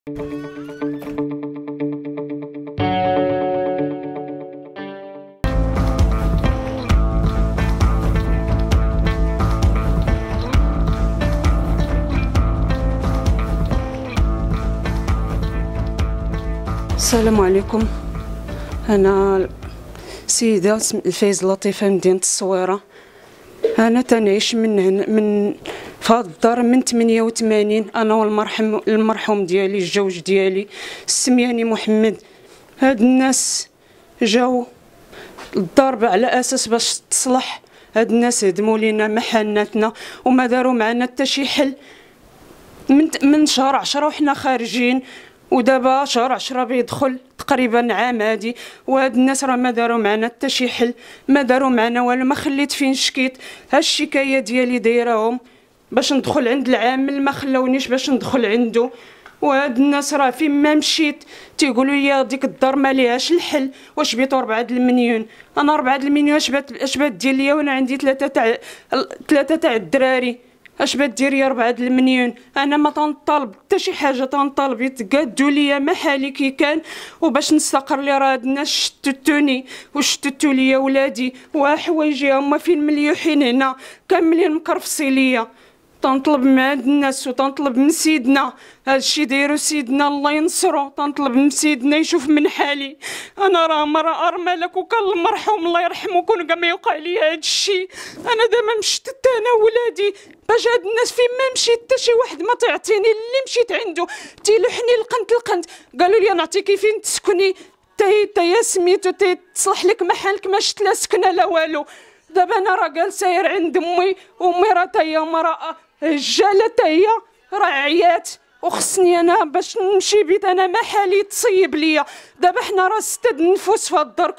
السلام عليكم. أنا سيدة الفايز لطيفة من مدينة الصويرة. أنا تنعيش من في هاد الدار من 88. أنا والمرحوم ديالي الجوج ديالي السمياني محمد. هاد الناس جاو للدار على أساس باش تصلح. هاد الناس هدموا لينا محناتنا وما داروا معنا حتى شي حل. من شهر 10 وحنا خارجين، ودابا شهر 10 بيدخل تقريبا عام هادي، وهاد الناس راه ما داروا معنا حتى شي حل، ما داروا معنا والو. ما خليت فين شكيت. ها الشكايه ديالي دايراهم باش ندخل عند العامل، ما خلاونيش باش ندخل عنده. وهاد الناس راه فين ما مشيت تيقولوا لي ديك الدار ما ليهاش الحل. واش بيتو 4 المليون؟ انا 4 المليون اش بات دير ليا وانا عندي ثلاثه تاع الدراري؟ اش بات دير ليا 4 المليون؟ انا ما تنطالب حتى شي حاجه، تنطالب يتقادوا ليا محالي كي كان وباش نستقر. لي راه هاد الناس شتتوني وشتتوا ليا ولادي وحوايجي هما فين مليوحين هنا كاملين مكرفصي ليا. تنطلب من هاد الناس وتنطلب من سيدنا هادشي دايرو سيدنا الله ينصرو. تنطلب من سيدنا يشوف من حالي. انا راه مرا ارملك وكان المرحوم الله يرحمه كون كاع ما يوقع لي هادشي. انا دابا مشتت انا ولادي باش هاد الناس فين ما مشيت حتى شي واحد ما تعطيني. اللي مشيت عنده تيلوحني القنت قالوا لي نعطيكي فين تسكني يا سميتو تصلح لك محلك. ما شت لا سكنه لا والو. دابا انا راه جالسه ساير عند امي، وامي راه تا هي مراه هجاله، تا هي راه عيات وخصني انا باش نمشي بيت انا محالي تصيب ليا. دابا حنا راه 6 نفوس في الدار،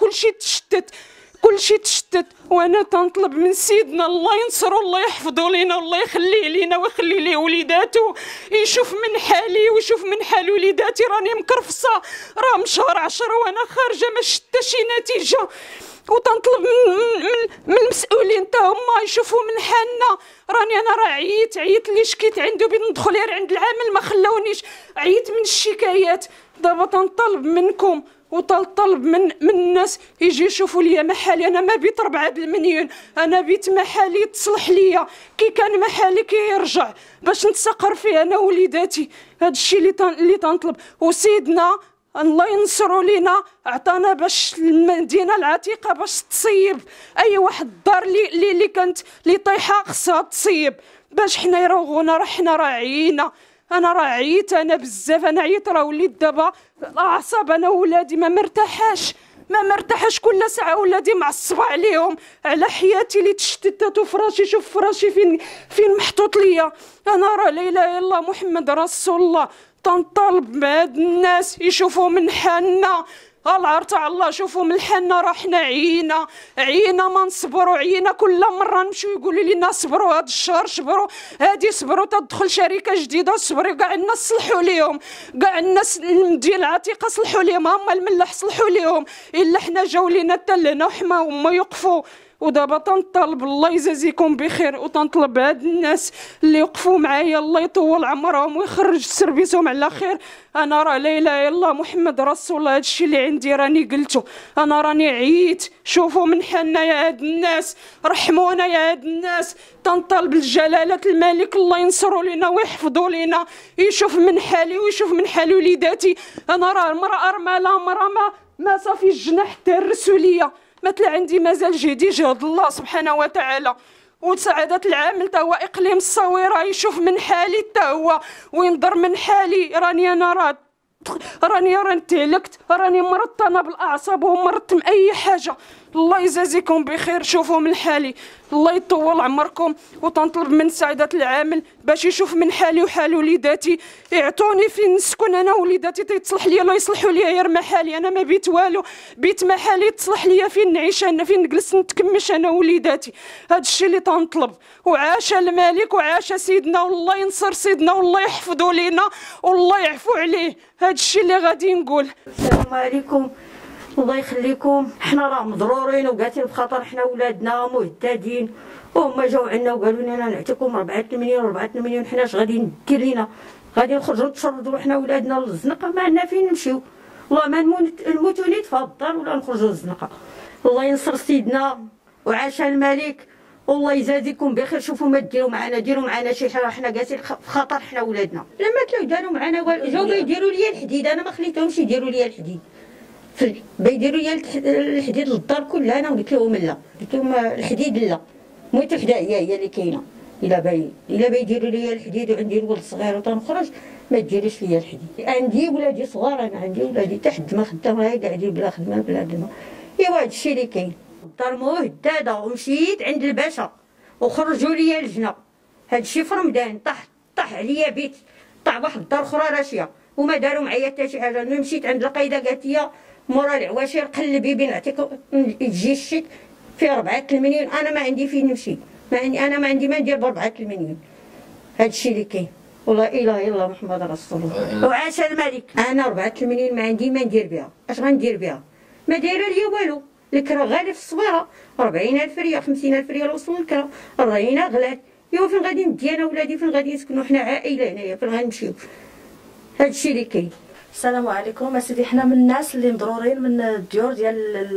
كلشي تشتت. وانا تنطلب من سيدنا الله ينصرو، الله يحفظو لينا والله يخليه لينا ويخلي ليه وليداتو، يشوف من حالي ويشوف من حال وليداتي. راني مكرفصه، راه من شهر 10 وانا خارجه ما شفت حتى شي نتيجه. وتنطلب من المسؤولين تا هما يشوفوا من حالنا. راني انا راه عييت اللي شكيت عنده بين ندخل غير عند العامل ما خلاونيش. عييت من الشكايات. دابا تنطلب منكم وتنطلب من الناس يجي يشوفوا ليا محالي. انا ما بيت 4 المليون، انا بيت محالي تصلح ليا كي كان محالي كي يرجع باش نتسقر فيه انا وليداتي. هادشي اللي تنطلب. وسيدنا الله ينصروا لينا عطانا باش المدينه العتيقه باش تصيب اي واحد الدار اللي كانت اللي طايحه خصها تصيب باش حنا يروغونا. راه حنا راه عيينا. انا راه عييت انا بزاف. انا عييت راه وليت دابا الاعصاب. انا ولادي ما مرتاحاش كل ساعه ولادي معصبه عليهم على حياتي اللي تشتتت. وفراشي شوف فراشي فين محطوط ليا. انا راه لا اله الا الله محمد رسول الله. تنطالب بهاد الناس يشوفوا من حالنا. العار تاع الله شوفوا من حالنا. راه حنا عيينا ما نصبروا. عيينا كل مره نمشيو يقولوا لنا صبروا هاد الشهر، صبروا هادي، صبروا تدخل شركه جديده، صبروا. كاع الناس صلحوا ليهم، كاع الناس المدينه العتيقه صلحوا ليهم، هما الملاح صلحوا ليهم، الا حنا جاو لينا حتى لهنا وحماو هما يوقفوا. ودابا تنطلب الله يجازيكم بخير، وتنطلب هاد الناس اللي وقفوا معايا الله يطول عمرهم ويخرج سربيسهم على خير. انا راه لا اله الا الله محمد رسول الله. هادشي اللي عندي راني قلته. انا راني عييت. شوفوا من حالنا يا هاد الناس، رحمونا يا هاد الناس. تنطلب الجلاله الملك الله ينصروا لينا ويحفظوا لينا، يشوف من حالي ويشوف من حال وليداتي. انا راه المراه ارمله، مراه ما صافي الجناح حتى الرسوليه. مثل عندي مازال جهد الله سبحانه وتعالى. وسعادة العامل تا هو اقليم الصويره يشوف من حالي تا هو وينظر من حالي. راني انا راني تهلكت، راني مرضت انا بالاعصاب ومرضت من اي حاجه. الله يجازيكم بخير. شوفوا من حالي الله يطول عمركم. وتنطلب من سعادة العامل باش يشوف من حالي وحال وليداتي، يعطوني فين نسكن انا وليداتي تيتصلح ليا. الله يصلحوا ليا غير محالي. انا ما بيت والو، بيت محالي تصلح ليا فين نعيش انا، فين نجلس نتكمش انا وليداتي. هذا الشيء اللي تنطلب. وعاش الملك وعاش سيدنا، والله ينصر سيدنا والله يحفظه لينا والله يعفو عليه. هذا الشيء اللي غادي نقول. السلام عليكم، الله يخليكم. حنا راه مضرورين وقاعدين بخطر. حنا ولادنا مهددين وهما جاو عندنا وقالوا لنا نعطيكم 4 المليون 4 المليون. حنا اش غادي دير لينا؟ غادي نخرجوا نتشردوا حنا ولادنا للزنقه، ما عندنا فين نمشيو. والله ما نموتوا نيت في الدار ولا نخرجوا للزنقه. الله ينصر سيدنا وعاش الملك، والله يجازيكم بخير. شوفوا ما ديروا معنا شي حاجه، حنا جالسين في خطر حنا ولادنا. لما تلاو داروا معنا والو، جاو بيديروا لي الحديد، انا ما خليتهمش يديروا لي الحديد، بيديروا لي الحديد للدار كلها. انا قلت لهم لا، قلت لهم الحديد لا، مويت حدايا هي اللي كاينه. الا بيديروا لي الحديد وعندي الولد صغير وتنخرج، ما ديريش لي الحديد. عندي ولادي صغار، انا عندي ولادي تحت ما خدامه، هاي قاعدين بلا خدمه بلا خدمه. ايوا هذا الشيء اللي كاين. الدار مهدده، ومشيت عند الباشا وخرجوا لي اللجنه. هذا الشيء في رمضان طاح عليا بيت، طاح واحد الدار اخرى راشيه وما داروا معايا حتى شي حاجه. ملي مشيت عند القايده قالت لي مورا العواشر قلبي بين نعطيك تجي الشيك في 4 المليون. انا ما عندي فين نمشي، انا ما عندي ما ندير ب 4 المليون. هذا الشيء اللي كاين. والله اله الا الله محمد رسول الله وعاش الملك. انا 4 المليون ما عندي ما ندير بها. اش غندير بها؟ ما دايره ليا والو. الكرا غالي في الصويره 40,000 ريال 50,000 ريال وصل الكرا. الرهينه غلات. ايوا فين غادي ندي انا ولادي؟ فين غادي يسكنوا؟ حنا عائله هنايا، فين غنمشيو؟ هذا الشيء اللي كاين. السلام عليكم اسيدي. حنا من الناس اللي مضرورين من الديور ديال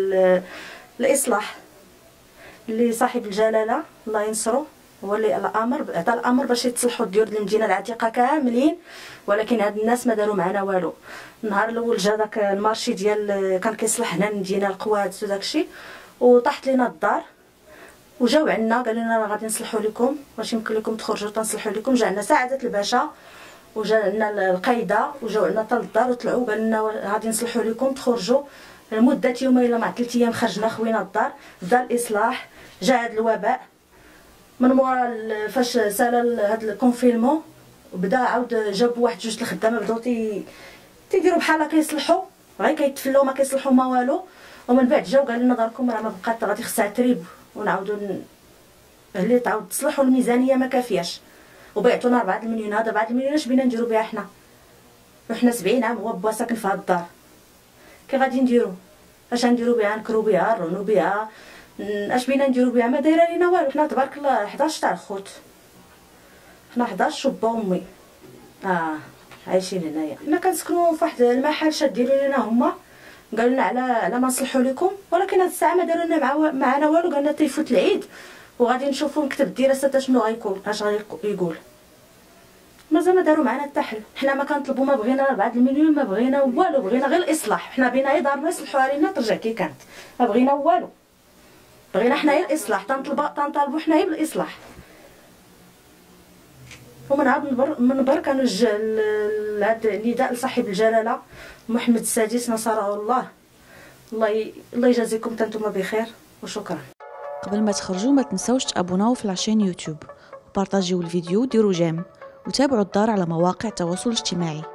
الاصلاح، اللي صاحب الجلاله الله ينصرو هو اللي عطى الامر باش يتصلحوا الديور ديال المدينه العتيقه كاملين، ولكن هاد الناس ما داروا معنا والو. النهار الاول جا داك المارشي ديال كان كيصلح هنا المدينه القوادس وداكشي، وطاحت لينا الدار وجاو عندنا قالوا لنا راه غادي نصلحوا لكم، واش يمكن لكم تخرجوا تنصلحوا لكم. جا عندنا سعاده الباشا وجا عندنا القايده وجاو عندنا حتى للدار وطلعوا قال لنا غادي نصلحوا لكم تخرجوا لمده يومين ولا مع 3 ايام. خرجنا خوينا الدار، بدا الاصلاح. جا هذا الوباء من مورا فاش سال هذا الكونفينمون، وبدا عاود جابوا واحد 2 الخدامه بداو تيديروا بحال هكا يصلحوا، غير كيتفلوا ما كيصلحوا ما والو. ومن بعد جاو قال لنا داركم راه ما بقات، غادي خصها تريب ونعاودوا اللي تعاود تصلحوا الميزانيه ما كافياش، وبيعطونا 4 المليون. هذا 4 المليون اش بينا نديروا بها حنا؟ وحنا 70 عام هو با ساكن في هاد الدار، كي غادي نديروا؟ اش غنديروا بها؟ نكرو بها، نرنو بها، اش بينا نديروا بها؟ ما دايره لينا والو. حنا تبارك الله 11 تاع الخوت، حنا 11 شابه امي عايشين هنايا. حنا كنسكنوا في واحد المحل شاديروا لنا هما، قالوا لنا على ما نصلحوا لكم، ولكن هاد الساعه ما داروا لنا معنا والو. قالنا تيفوت العيد وغادي نشوفوا نكتب الدراسه شنو غيكون، اش غيقول. مازال ما داروا معنا حتى حل. حنا ما كنطلبوا، ما بغينا 4 المليون، ما بغينا والو، بغينا غير الاصلاح. حنا بينا غير دارنا يصلحوها لينا ترجع كي كانت، ما بغينا والو. بغينا حنا غير الاصلاح، تنطالبوا حنا غير بالاصلاح. ومن عاد منبر كنوجه هذا النداء لصاحب الجلاله محمد السادس نصره الله. الله يجازيكم نتوما بخير وشكرا. قبل ما تخرجوا ما تنسوش تابوناو في لاشين يوتيوب وبارطاجيو الفيديو وديروا جيم وتابعوا الدار على مواقع التواصل الاجتماعي.